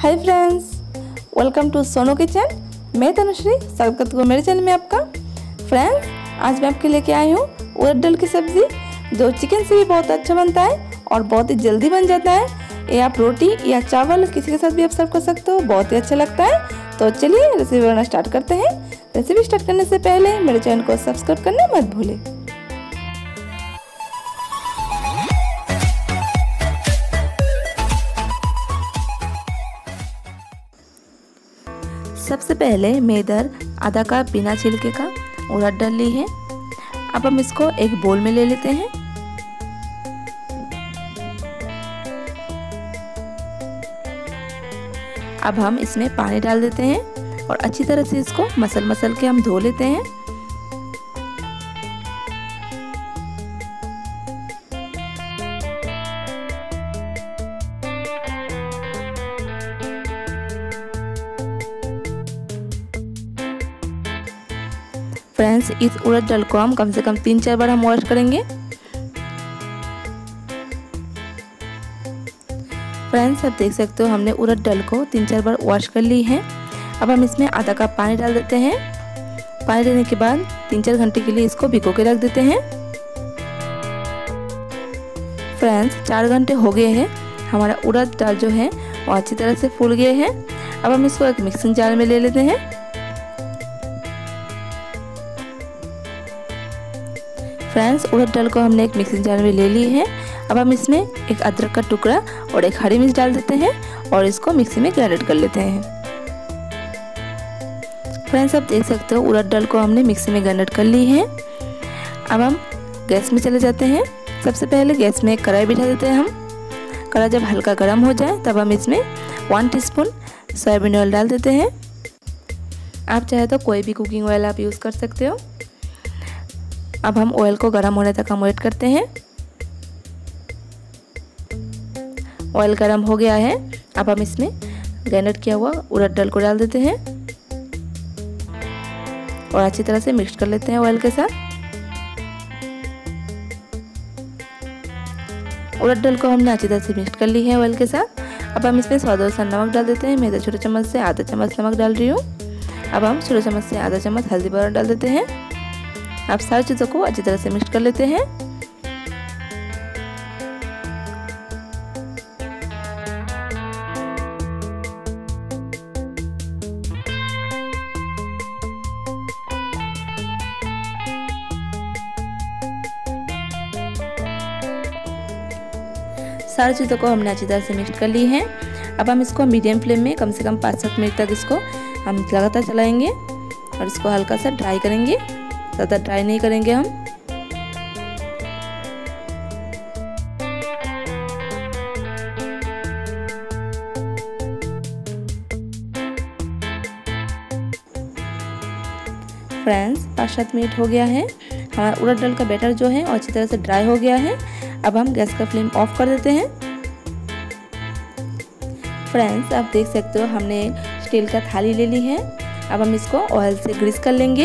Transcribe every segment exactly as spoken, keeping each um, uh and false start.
Hi friends, welcome to Sonu kitchen. मैं तनुश्री, स्वागत करती हूँ मेरे चैनल में आपका। फ्रेंड्स, आज मैं आपके लेके आई हूँ उड़द दाल की सब्ज़ी, जो चिकन से भी बहुत अच्छा बनता है और बहुत ही जल्दी बन जाता है। ये आप रोटी या चावल किसी के साथ भी आप सर्व कर सकते हो, बहुत ही अच्छा लगता है। तो चलिए रेसिपी बनाना स्टार्ट करते हैं। रेसिपी स्टार्ट करने से पहले मेरे चैनल को सब्सक्राइब करना मत भूलें। सबसे पहले मैं इधर आधा कप बिना छिलके का उड़द दाल ली है। अब हम इसको एक बोल में ले लेते हैं। अब हम इसमें पानी डाल देते हैं और अच्छी तरह से इसको मसल मसल के हम धो लेते हैं। फ्रेंड्स, इस उड़द दाल को हम कम से कम तीन चार बार हम वॉश करेंगे। फ्रेंड्स, आप देख सकते हो हमने उड़द दाल को तीन चार बार वॉश कर ली है। अब हम इसमें आधा कप पानी डाल देते हैं। पानी देने के बाद तीन चार घंटे के लिए इसको भिगो के रख देते हैं। फ्रेंड्स, चार घंटे हो गए हैं। हमारा उड़द दाल जो है वो अच्छी तरह से फूल गए हैं। अब हम इसको एक मिक्सिंग जार में ले लेते हैं। फ्रेंड्स, उड़द दाल को हमने एक मिक्सिंग जार में ले ली है। अब हम इसमें एक अदरक का टुकड़ा और एक हरी मिर्च डाल देते हैं और इसको मिक्सी में ग्राइंड कर लेते हैं। फ्रेंड्स, आप देख सकते हो उड़द दाल को हमने मिक्सी में ग्राइंड कर ली है। अब हम गैस में चले जाते हैं। सबसे पहले गैस में एक कढ़ाई बिठा देते हैं हम। कढ़ाई जब हल्का गर्म हो जाए तब हम इसमें वन टीस्पून सोयाबीन ऑयल डाल देते हैं। आप चाहे तो कोई भी कुकिंग ऑयल आप यूज़ कर सकते हो। अब हम ऑयल को गर्म होने तक हम वेट करते हैं। ऑयल गर्म हो गया है। अब हम इसमें ग्राइंड किया हुआ उड़द दाल को डाल देते हैं और अच्छी तरह से मिक्स कर लेते हैं ऑयल के साथ। उड़द दाल को हमने अच्छी तरह से मिक्स कर ली है ऑयल के साथ। अब हम इसमें स्वाद अनुसार नमक डाल देते हैं। मैं तो छोटे चम्मच से आधा चम्मच नमक डाल रही हूँ। अब हम छोटे चम्मच से आधा चम्मच हल्दी पाउडर डाल देते हैं। आप सारी चीज़ों को अच्छी तरह से मिक्स कर लेते हैं। सारी चीज़ों को हमने अच्छी तरह से मिक्स कर ली है। अब हम इसको मीडियम फ्लेम में कम से कम पाँच सात मिनट तक इसको हम लगातार चलाएंगे और इसको हल्का सा ड्राई करेंगे। ज़्यादा ड्राई नहीं करेंगे हम। फ्रेंड्स, पाँच सात मिनट हो गया है। हमारा उड़द दाल का बैटर जो है अच्छी तरह से ड्राई हो गया है। अब हम गैस का फ्लेम ऑफ कर देते हैं। फ्रेंड्स, आप देख सकते हो हमने स्टील का थाली ले ली है। अब हम इसको ऑयल से ग्रीस कर लेंगे।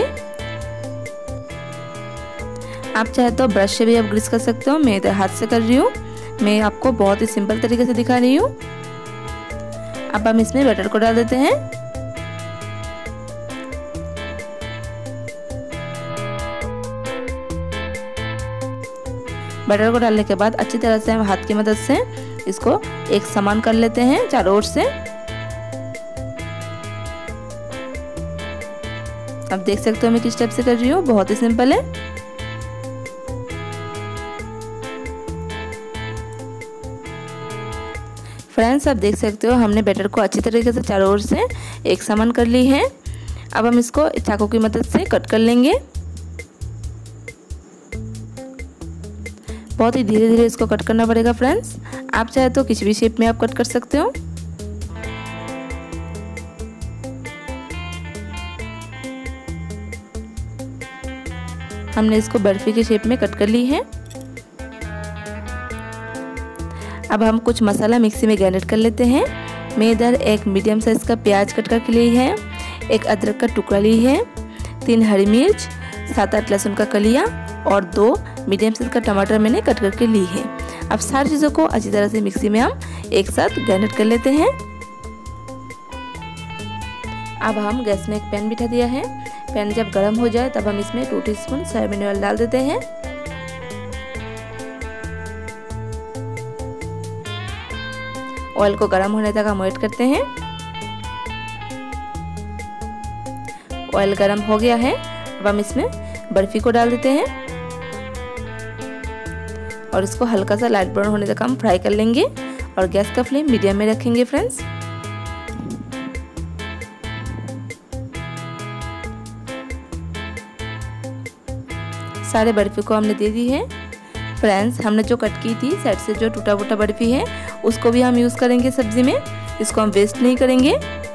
आप चाहे तो ब्रश से भी आप ग्रीस कर सकते हो। मैं इधर हाथ से कर रही हूँ। मैं आपको बहुत ही सिंपल तरीके से दिखा रही हूँ। अब हम इसमें बटर को डाल देते हैं। बटर को डालने के बाद अच्छी तरह से हम हाथ की मदद से इसको एक समान कर लेते हैं चारों ओर से। अब देख सकते हो मैं किस स्टेप से कर रही हूँ, बहुत ही सिंपल है। फ्रेंड्स, आप देख सकते हो हमने बैटर को अच्छी तरीके से चारों ओर से एक समान कर ली है। अब हम इसको चाकू की मदद से कट कर लेंगे। बहुत ही धीरे धीरे इसको कट करना पड़ेगा। फ्रेंड्स, आप चाहे तो किसी भी शेप में आप कट कर सकते हो। हमने इसको बर्फी के शेप में कट कर ली है। अब हम कुछ मसाला मिक्सी में ग्राइंड कर लेते हैं। मैं इधर एक मीडियम साइज का प्याज कट करके ली है, एक अदरक का टुकड़ा ली है, तीन हरी मिर्च, सात आठ लहसुन का कलिया और दो मीडियम साइज का टमाटर मैंने कट करके ली है। अब सारी चीज़ों को अच्छी तरह से मिक्सी में हम एक साथ ग्राइंड कर लेते हैं। अब हम गैस में एक पैन बिठा दिया है। पैन जब गर्म हो जाए तब हम इसमें टू टीस्पून सोयाबीन ऑयल डाल देते हैं। ऑयल को गर्म होने तक हम वेट करते हैं। ऑयल गर्म हो गया है। अब हम इसमें बर्फी को डाल देते हैं और इसको हल्का सा लाइट ब्राउन होने तक हम फ्राई कर लेंगे और गैस का फ्लेम मीडियम में रखेंगे फ्रेंड्स। सारे बर्फी को हमने दे दी है। फ्रेंड्स, हमने जो कट की थी साइड से जो टूटा फूटा बर्फी है उसको भी हम यूज़ करेंगे सब्जी में। इसको हम वेस्ट नहीं करेंगे।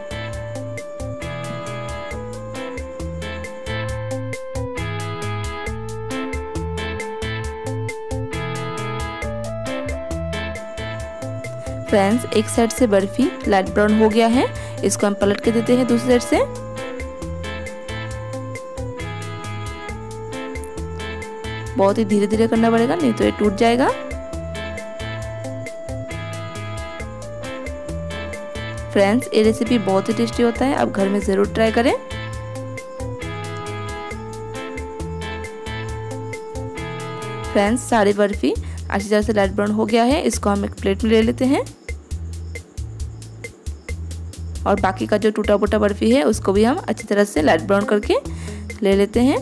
फ्रेंड्स, एक साइड से बर्फी लाइट ब्राउन हो गया है। इसको हम पलट के देते हैं दूसरी साइड से। बहुत ही धीरे धीरे करना पड़ेगा, नहीं तो ये टूट जाएगा। फ्रेंड्स, ये रेसिपी बहुत ही टेस्टी होता है, आप घर में ज़रूर ट्राई करें। फ्रेंड्स, सारी बर्फी अच्छी तरह से लाइट ब्राउन हो गया है। इसको हम एक प्लेट में ले लेते हैं और बाकी का जो टूटा फूटा बर्फी है उसको भी हम अच्छी तरह से लाइट ब्राउन करके ले लेते हैं।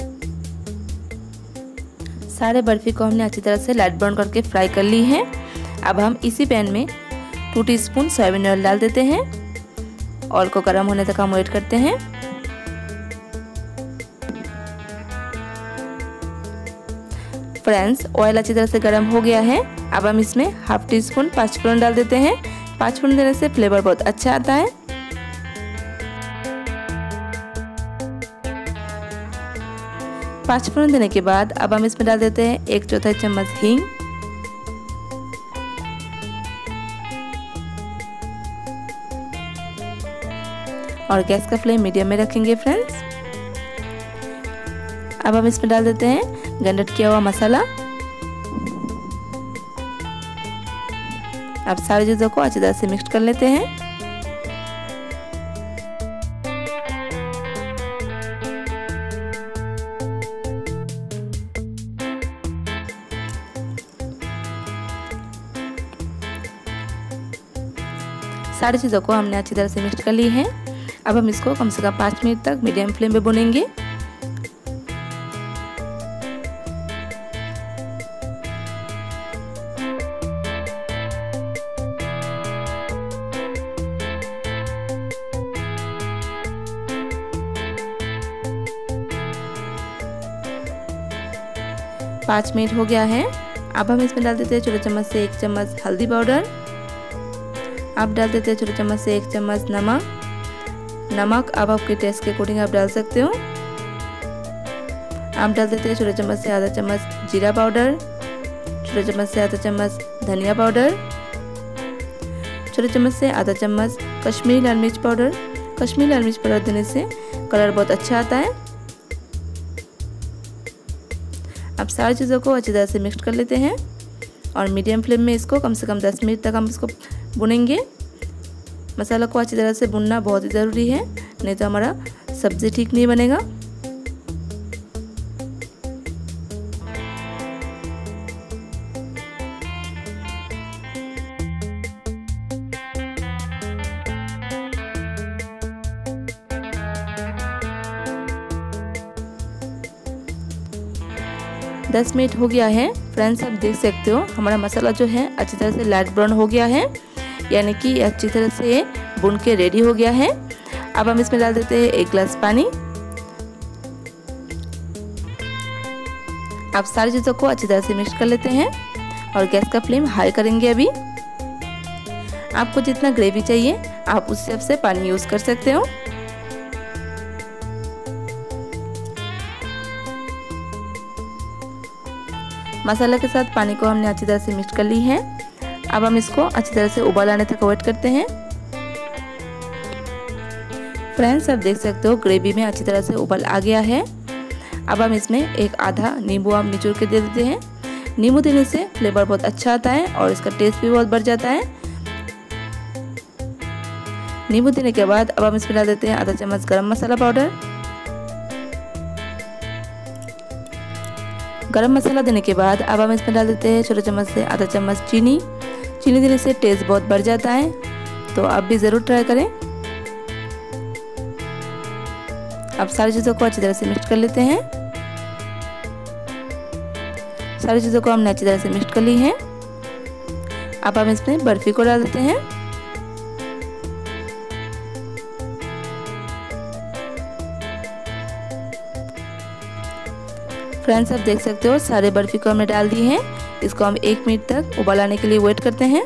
सारे बर्फी को हमने अच्छी तरह से लाइट ब्राउन करके फ्राई कर ली है। अब हम इसी पैन में टू टीस्पून सोयाबीन ऑयल डाल देते हैं। ऑयल को गर्म होने तक हम वेट करते हैं। फ्रेंड्स, ऑयल अच्छी तरह से गर्म हो गया है। अब हम इसमें हाफ टी स्पून पाँचफोरन डाल देते हैं। पाँचफोरन देने से फ्लेवर बहुत अच्छा आता है। पाँचफोरन देने के बाद अब हम इसमें डाल देते हैं एक चौथाई चम्मच हींग, और गैस का फ्लेम मीडियम में रखेंगे फ्रेंड्स। अब हम इसमें डाल देते हैं ग्राइंड किया हुआ मसाला। अब सारी चीज़ों को अच्छी तरह से मिक्स कर लेते हैं। सारी चीज़ों को हमने अच्छी तरह से मिक्स कर ली है। अब हम इसको कम से कम पाँच मिनट तक मीडियम फ्लेम पे भूनेंगे। पाँच मिनट हो गया है। अब हम इसमें डाल देते हैं छोटे चम्मच से एक चम्मच हल्दी पाउडर। अब डाल देते हैं छोटे चम्मच से एक चम्मच नमक। नमक अब आपके टेस्ट के अकॉर्डिंग आप डाल सकते हो। आप डाल देते हैं छोटे चम्मच से आधा चम्मच जीरा पाउडर, छोटे चम्मच से आधा चम्मच धनिया पाउडर, छोटे चम्मच से आधा चम्मच कश्मीरी लाल मिर्च पाउडर। कश्मीरी लाल मिर्च पाउडर देने से कलर बहुत अच्छा आता है। अब सारी चीज़ों को अच्छी तरह से मिक्स कर लेते हैं और मीडियम फ्लेम में इसको कम से कम दस मिनट तक हम इसको भुनेंगे। मसाला को अच्छी तरह से भुनना बहुत ही ज़रूरी है, नहीं तो हमारा सब्ज़ी ठीक नहीं बनेगा। दस मिनट हो गया है। फ्रेंड्स, आप देख सकते हो हमारा मसाला जो है अच्छी तरह से लाइट ब्राउन हो गया है, यानी कि अच्छी तरह से ये भुन के रेडी हो गया है। अब हम इसमें डाल देते हैं एक गिलास पानी। अब सारी चीज़ों को अच्छी तरह से मिक्स कर लेते हैं और गैस का फ्लेम हाई करेंगे। अभी आपको जितना ग्रेवी चाहिए आप उस हिसाब से पानी यूज़ कर सकते हो। मसाला के साथ पानी को हमने अच्छी तरह से मिक्स कर ली है। अब हम इसको अच्छी तरह से उबाल आने तक वेट करते हैं। फ्रेंड्स, आप देख सकते हो ग्रेवी में अच्छी तरह से उबाल आ गया है। अब हम इसमें एक आधा नींबू हम निचोड़ के दे देते हैं। नींबू देने से फ्लेवर बहुत अच्छा आता है और इसका टेस्ट भी बहुत बढ़ जाता है। नींबू देने के बाद अब हम इसमें डाल देते हैं आधा चम्मच गरम मसाला पाउडर। गरम मसाला देने के बाद अब हम इसमें डाल देते हैं छोटे चम्मच से आधा चम्मच चीनी। चीनी देने से टेस्ट बहुत बढ़ जाता है, तो आप भी ज़रूर ट्राई करें। अब सारी चीज़ों को अच्छी तरह से मिक्स कर लेते हैं। सारी चीज़ों को हमने अच्छी तरह से मिक्स कर ली है। अब हम इसमें बर्फी को डाल देते हैं। फ्रेंड्स, आप देख सकते हो सारे बर्फी को हमने डाल दी है। इसको हम एक मिनट तक उबाल आने के लिए वेट करते हैं।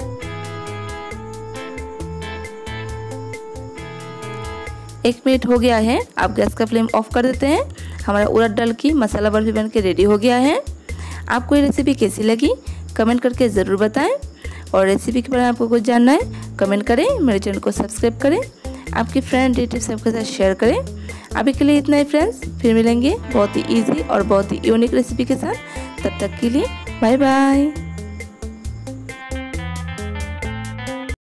एक मिनट हो गया है, आप गैस का फ्लेम ऑफ कर देते हैं। हमारा उड़द दाल की मसाला बर्फी बनके रेडी हो गया है। आपको ये रेसिपी कैसी लगी कमेंट करके ज़रूर बताएं, और रेसिपी के बारे में आपको कुछ जानना है कमेंट करें। मेरे चैनल को सब्सक्राइब करें, आपके फ्रेंड रिलेटिव सबके साथ शेयर करें। अभी के लिए इतना ही फ्रेंड्स, फिर मिलेंगे बहुत ही इजी और बहुत ही यूनिक रेसिपी के साथ। तब तक के लिए बाय बाय।